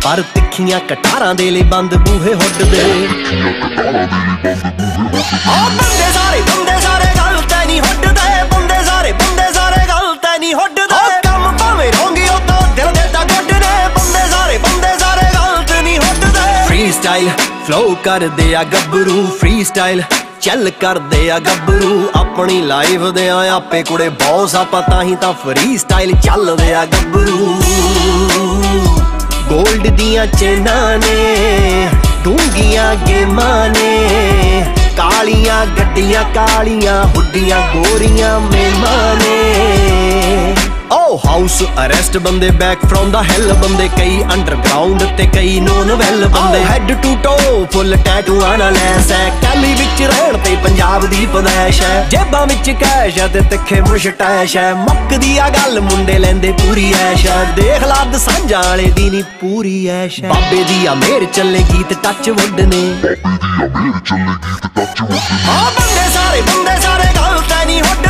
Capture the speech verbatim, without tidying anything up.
पर तिखियां कटारां दे लई बंद बूहे हुड्डदे। बंदे सारे बंदे सारे गल ते नहीं हुड्डदे, बंदे सारे बंदे सारे गल ते नहीं हुड्डदे। कम भावें रोंगी उदों दिल दे तां गुड्डने, बंदे सारे बंदे सारे गल ते नहीं हुड्डदे। फ्री स्टाइल फ्लो कर दे आ गब्बरू, फ्री स्टाइल चल कर दे आ गब्बरू। अपनी लाइफ दे आपे कुड़े बॉस आपां ताहीं तां फ्री स्टाइल चल दे आ गब्बरू। गोल्ड दियां चेनां ने डूंगियां गेमां ने, कालियां गड्डियां कालियां हुड्डियां गोरियां मेमां ने। ओ हाउस अरेस्ट बंदे बैक फ्रॉम द हेल बंदे, कई अंडरग्राउंड ते कई नॉन वेल बंदे। हेड टू टो फुल टैटूआं नाल लैस है, कैली विच रहण ते पंजाब दी पदैश है। जेबां विच कैश है ते तिखे मुशटैश है, मुक्कदी आ गल मुंडे लैंदे पूरी ऐश है। देख ला दसांझ वाले दी नी पूरी ऐश है। बाबे दी आ मेहर चले गीत टच वुड ने, बंदे सारे बंदे सारे गल ते नहीं हुड्डदे।